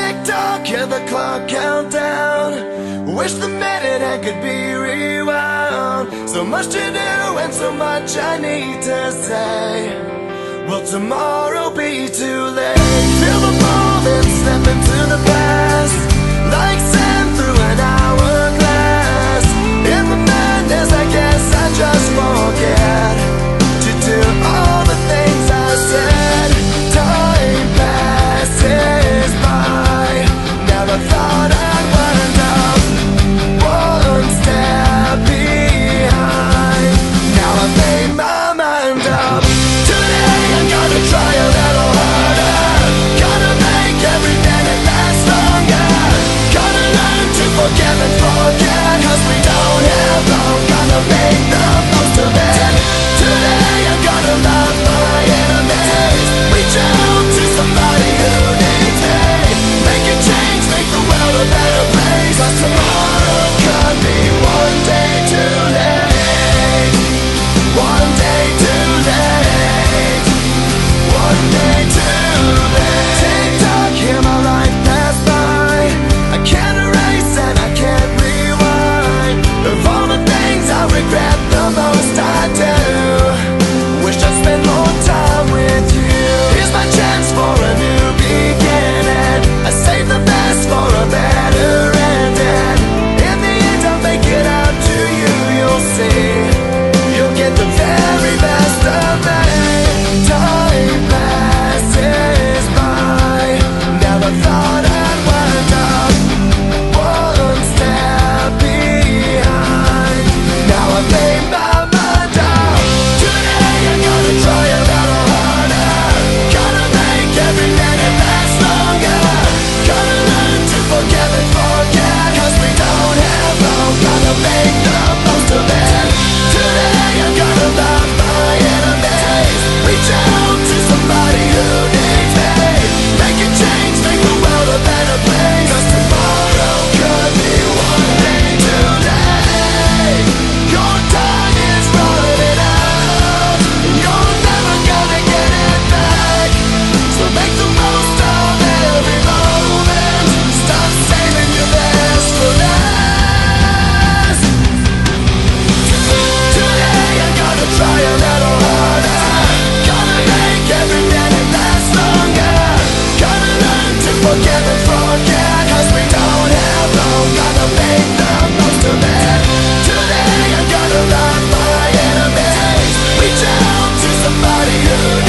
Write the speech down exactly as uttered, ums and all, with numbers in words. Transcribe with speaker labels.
Speaker 1: Tick-tock, hear the clock count down. Wish the minute hand could be rewound. So much to do and so much I need to say. Will tomorrow be too late? Feel the moment step into the past, like sand through an hourglass. In the madness I guess I just forget to do all the things I said. Time passes by, never thought I'd wind up one step behind. Now I've made my mind up. Today I'm gonna try a little harder. Gonna make every minute last longer. Gonna learn to forgive and forget, 'cause we don't have long. Gonna make the most of it. Today I'm gonna love my enemies. Reach out to somebody who needs me. Make a change, make the world a better place. 'Cause tomorrow could be one day too late. One day too late. One day too late. Tick-tock, hear my life pass by. I can't erase and I can't rewind. Of all the things I regret the most, I do wish I'd spend more time with you. Here's my chance for a new beginning. I save the best for a better ending. In the end I'll make it out to you, you'll see. You'll get the very best of me. Time passes by, never thought I'd wind up one step behind. Now I've made my mind up. Today I'm gonna try a little harder. Gonna make every minute last longer. Gonna learn to forgive and forget, 'cause we don't have long. Gonna make the most of it. Today I'm gonna love my enemies. Reach out to somebody who needs me. Make a change, make the world a better place. 'Cause tomorrow could be one day too late. Your time is running out, and you're never gonna get it back. So make the most of every moment. Stop saving your best for last. Today I'm gonna try a little harder. Gonna make every minute last longer. Gonna learn to forgive and forget, 'cause we don't have long. Gonna make the most of it. Today I'm gonna love my enemies. Reach out to somebody who